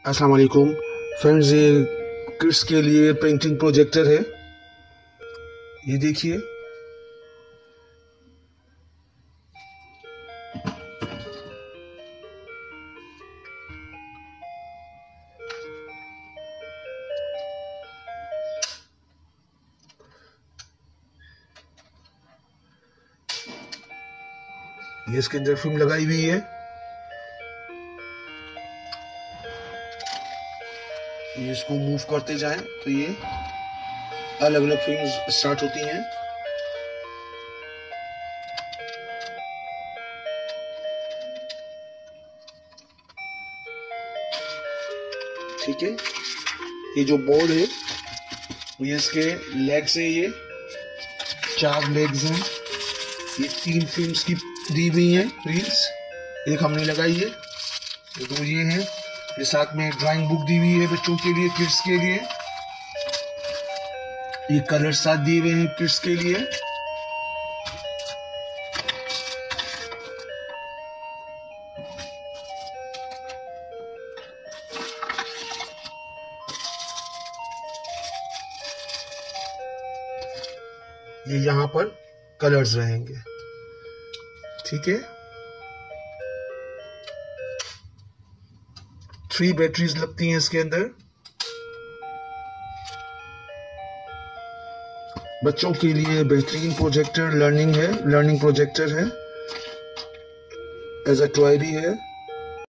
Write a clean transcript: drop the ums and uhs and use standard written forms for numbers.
अस्सलाम वालेकुम फ्रेंड्स, ये किड्स के लिए पेंटिंग प्रोजेक्टर है। ये देखिए, ये इसके अंदर फिल्म लगाई हुई है। ये इसको मूव करते जाएं तो ये अलग अलग फिल्म स्टार्ट होती हैं। ठीक है, ये जो बोर्ड है ये इसके लेग्स है, ये 4 लेग्स हैं। ये 3 फिल्म्स की दी हुई हैं रील्स, एक हमने लगाई है, ये 2 ये हैं। ये साथ में ड्राइंग बुक दी हुई है बच्चों के लिए, किड्स के लिए। ये कलर साथ दिए हुए हैं किड्स के लिए। ये यहाँ पर कलर्स रहेंगे। ठीक है, 3 बैटरीज लगती हैं इसके अंदर। बच्चों के लिए बेहतरीन प्रोजेक्टर लर्निंग प्रोजेक्टर है, एज अ टॉय भी है।